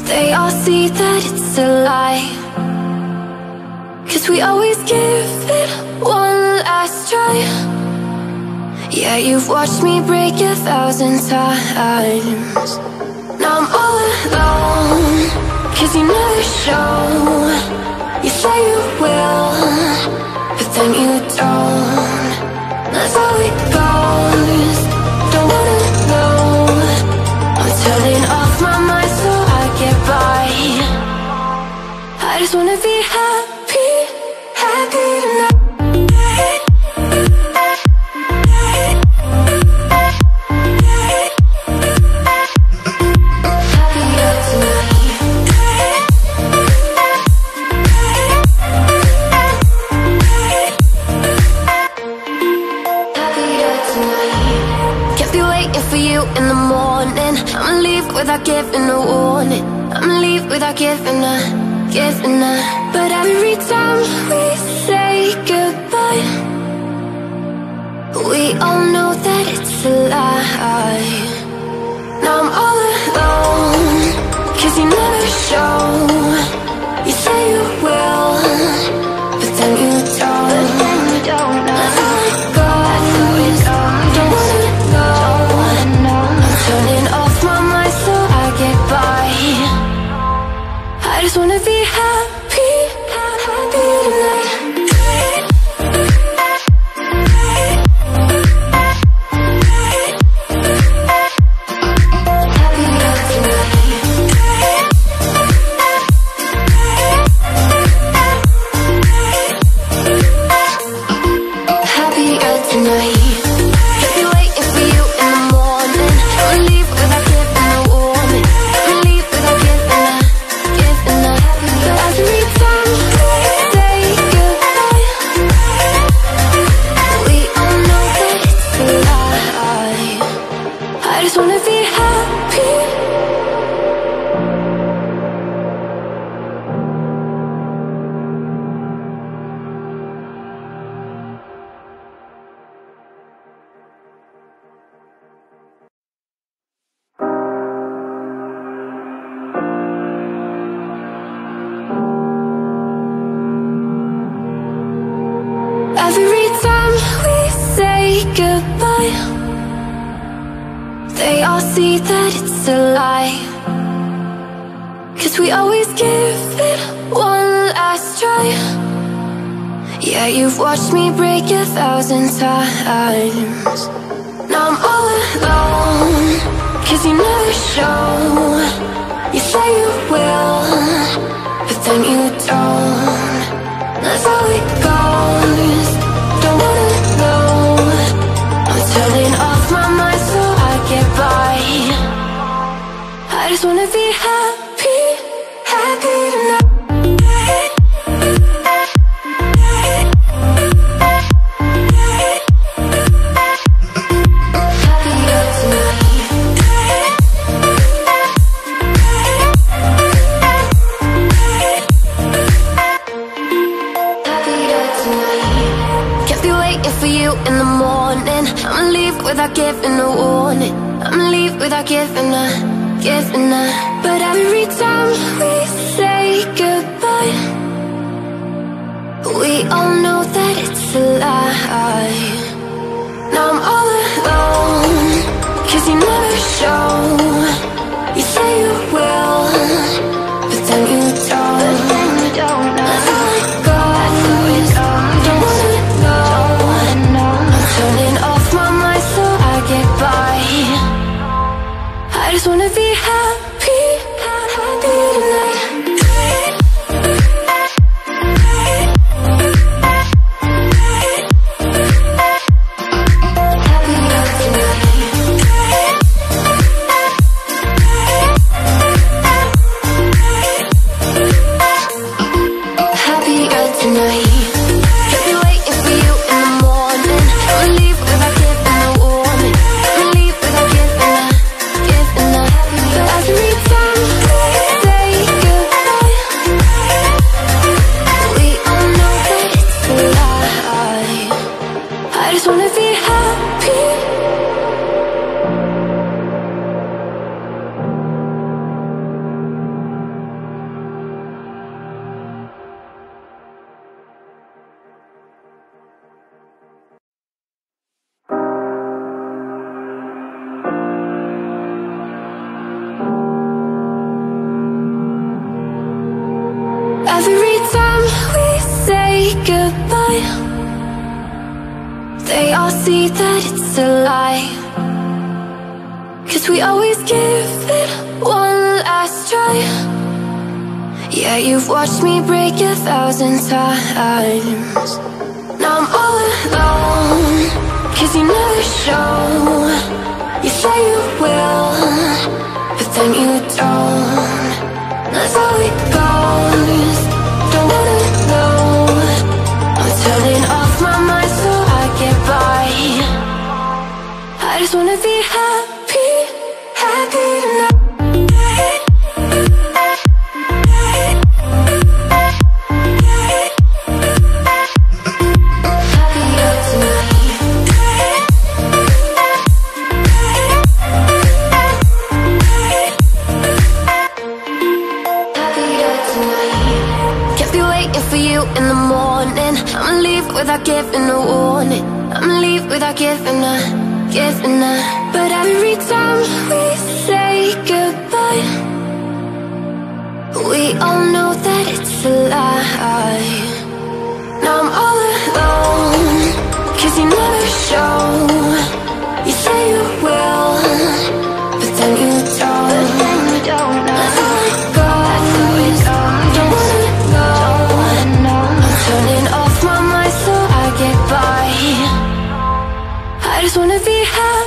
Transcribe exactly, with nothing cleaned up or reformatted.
They all see that it's a lie, 'cause we always give it one last try. Yeah, you've watched me break a thousand times. Now I'm all alone, 'cause you never show. You say you will, but then you don't. That's how it goes. Don't wanna know. I'm turning off my mind so I get by. I just wanna be happy, happy tonight. In the morning, I'ma leave without giving a warning. I'ma leave without giving a, giving a. But every time we say goodbye, we all know that it's a lie. Now I'm all alone, 'cause you never show. You say you will, but then you don't. But then you don't know. That's how it goes. Don't wanna know. Turning off my mind so I get by. I just wanna be happy, happy tonight. Happier tonight. Every time we say goodbye, they all see that it's a lie, 'cause we always give it one last try. Yeah, you've watched me break a thousand times. Now I'm all alone, 'cause you never show. You say you will, but then you don't. That's how it goes. Don't wanna know. I'm turning off my mind so I get by. I just wanna be happy, happy tonight. For you in the morning, I'ma leave without giving a warning. I'ma leave without giving a, giving a. But every time we say goodbye, we all know that it's a lie. Now I'm all alone, 'cause you never show. You say you will, but then you don't. But then you don't know. That's how it goes. Don't wanna know. Turning off my mind so I get by. I just wanna be happy, happy tonight. Happier tonight. Every say goodbye. They all see that it's a lie, 'cause we always give it one last try. Yeah, you've watched me break a thousand times. Now I'm all alone, 'cause you never show. You say you will, but then you don't. That's how it goes. Don't wanna know. I'm turning off my mind so I get by. I just wanna be happy, happy tonight. In the morning, I'ma leave without giving a warning. I'ma leave without giving a, giving a. But every time we say goodbye, we all know that it's a lie. Now I'm all alone, 'cause you never show. You say you will, but then you don't. But then you don't know. That's how it goes. That's how it goes. Don't wanna know. Turning off my mind so I get by. I just wanna be happy.